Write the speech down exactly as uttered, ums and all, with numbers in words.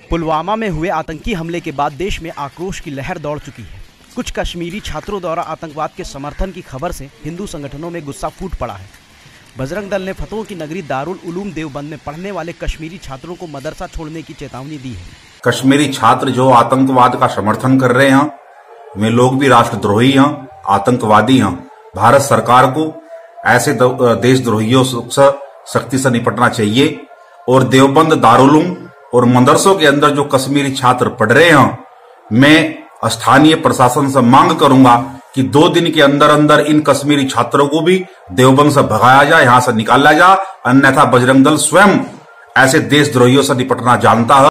पुलवामा में हुए आतंकी हमले के बाद देश में आक्रोश की लहर दौड़ चुकी है। कुछ कश्मीरी छात्रों द्वारा आतंकवाद के समर्थन की खबर से हिंदू संगठनों में गुस्सा फूट पड़ा है। बजरंग दल ने फतों की नगरी दारुल उलूम देवबंद में पढ़ने वाले कश्मीरी छात्रों को मदरसा छोड़ने की चेतावनी दी है। कश्मीरी छात्र जो आतंकवाद का समर्थन कर रहे हैं, वे लोग भी राष्ट्रद्रोही हैं, आतंकवादी हैं। भारत सरकार को ऐसे देशद्रोहियों से सख्ती से निपटना चाहिए और देवबंद, दारुल और मदरसों के अंदर जो कश्मीरी छात्र पढ़ रहे हैं, मैं स्थानीय प्रशासन से मांग करूंगा कि दो दिन के अंदर अंदर इन कश्मीरी छात्रों को भी देवबंद से भगाया जाए, यहां से निकाला जाए, अन्यथा बजरंग दल स्वयं ऐसे देशद्रोहियों से निपटना जानता है।